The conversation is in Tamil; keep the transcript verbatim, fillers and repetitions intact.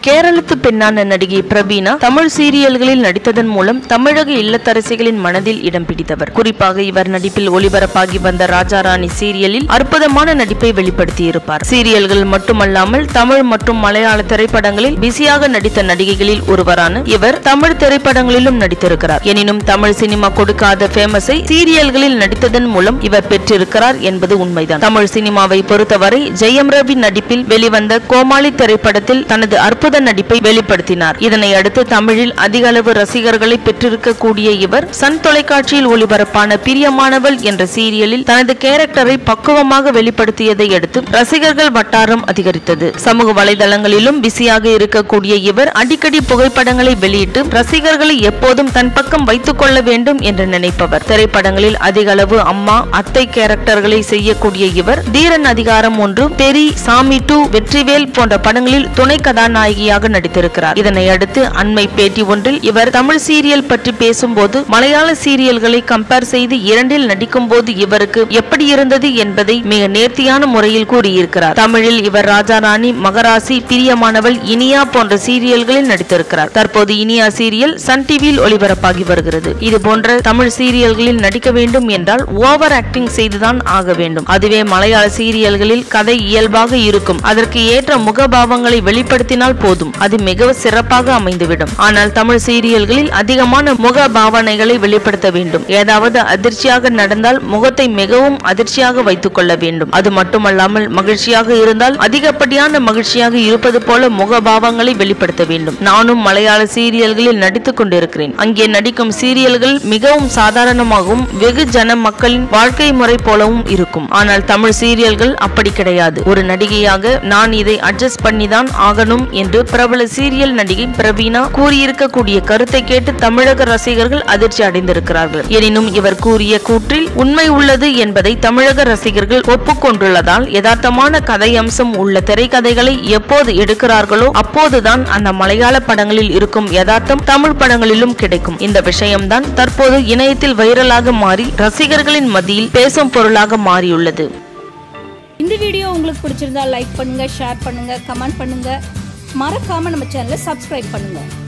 கேரளத்து பெண்ணான நடிகை பிரவீனா தமிழ் சீரியல்களில் நடித்ததன் மூலம் தமிழக இல்லத்தரசிகளின் மனதில் இடம் பிடித்தவர். குறிப்பாக இவர் நடிப்பில் ஒளிபரப்பாகி வந்த ராஜா ராணி சீரியலில் அற்புதமான நடிப்பை வெளிப்படுத்தியிருப்பார். சீரியல்கள் மட்டுமல்லாமல் தமிழ் மற்றும் மலையாள திரைப்படங்களில் பிஸியாக நடித்த நடிகைகளில் ஒருவரான இவர் தமிழ் திரைப்படங்களிலும் நடித்திருக்கிறார். எனினும் தமிழ் சினிமா கொடுக்காத ஃபேமஸை சீரியல்களில் நடித்ததன் மூலம் இவர் பெற்றிருக்கிறார் என்பது உண்மைதான். தமிழ் சினிமாவை பொறுத்தவரை ஜெயம் ரவி நடிப்பில் வெளிவந்த கோமாளி திரைப்படத்தில் தனது அற்புத நடிப்பை வெளிப்படுத்தினார். இதனை அடுத்து தமிழில் அதிக அளவு ரசிகர்களை பெற்றிருக்கக்கூடிய இவர் சன் தொலைக்காட்சியில் ஒளிபரப்பான பிரியமானவள் என்ற சீரியலில் தனது கேரக்டரை பக்குவமாக வெளிப்படுத்தியதை அடுத்து ரசிகர்கள் வட்டாரம் அதிகரித்தது. சமூக வலைதளங்களிலும் பிஸியாக இருக்கக்கூடிய இவர் அடிக்கடி புகைப்படங்களை வெளியிட்டு ரசிகர்களை எப்போதும் தன் பக்கம் வைத்துக் கொள்ள வேண்டும் என்று நினைப்பவர். திரைப்படங்களில் அதிக அளவு அம்மா அத்தை கேரக்டர்களை செய்யக்கூடிய இவர் தீரன் அதிகாரம் ஒன்று, பெரி, சாமி டூ, வெற்றிவேல் போன்ற படங்களில் துணை கதாநாயகியாக நடித்திருக்கிறார். இதனை அடுத்து அண்மை பேட்டி ஒன்றில் இவர் தமிழ் சீரியல் பற்றி பேசும்போது மலையாள சீரியல்களை கம்பேர் செய்து இரண்டில் நடிக்கும் போது இவருக்கு எப்படி இருந்தது என்பதை மிக நேர்த்தியான முறையில் கூறியிருக்கிறார். தமிழில் இவர் ராஜா ராணி, மகராசி, பிரியமானவள், இனியா போன்ற சீரியல்களில் நடித்திருக்கிறார். தற்போது இனியா சீரியல் சன் டிவியில் ஒளிபரப்பாகி வருகிறது. இது போன்ற தமிழ் சீரியல்களில் நடிக்க வேண்டும் என்றால் ஓவர் ஆக்டிங் செய்துதான் ஆக வேண்டும். அதுவே மலையாள சீரியல்களில் கதை இயல்பாக இருக்கும். அதற்கு ஏற்ற முகபாவங்களை வெளிப்படுத்தினால் போதும், அது மிக சிறப்பாக அமைந்துவிடும். ஆனால் தமிழ் சீரியல்களில் அதிகமான முக பாவனைகளை வெளிப்படுத்த வேண்டும். ஏதாவது அதிர்ச்சியாக நடந்தால் முகத்தை மிகவும் அதிர்ச்சியாக வைத்துக் கொள்ள வேண்டும். அது மட்டுமல்லாமல் மகிழ்ச்சியாக இருந்தால் அதிகப்படியான மகிழ்ச்சியாக இருப்பது போல முகபாவங்களை வெளிப்படுத்த வேண்டும். நானும் மலையாள சீரியல்களில் நடித்துக் கொண்டிருக்கிறேன். அங்கே நடிக்கும் சீரியல்கள் மிகவும் சாதாரணமாகவும் வெகு ஜன மக்களின் வாழ்க்கை முறை போலவும் இருக்கும். ஆனால் தமிழ் சீரியல்கள் அப்படி கிடையாது. ஒரு நடிகையாக நான் இதை அட்ஜஸ்ட் பண்ணிதான் ஆகணும் என்று பிரபல சீரியல் நடிகை பிரவீனா கூறியிருக்கக்கூடிய கருத்தை கேட்டு தமிழக ரசிகர்கள் அதிர்ச்சி அடைந்திருக்கிறார்கள். எனினும் இவர் கூறிய கூற்றில் உண்மை உள்ளது என்பதை தமிழக ரசிகர்கள் ஒப்புக்கொண்டுள்ளதால் யதார்த்தமான கதை அம்சம் உள்ள திரைக்கதைகளை எப்போது எடுக்கிறார்களோ அப்போதுதான் அந்த மலையாள படங்களில் இருக்கும் யதார்த்தம் தமிழ் படங்களிலும் கிடைக்கும். இந்த விஷயம்தான் தற்போது இணையத்தில் வைரலாக மாறி ரசிகர்களின் மத்தியில் பேசும் பொருளாக மாறியுள்ளது. இந்த வீடியோ உங்களுக்கு பிடிச்சிருந்தா லைக் பண்ணுங்க, ஷேர் பண்ணுங்க, கமெண்ட் பண்ணுங்க. மறக்காம நம்ம சேனலை சப்ஸ்கிரைப் பண்ணுங்க.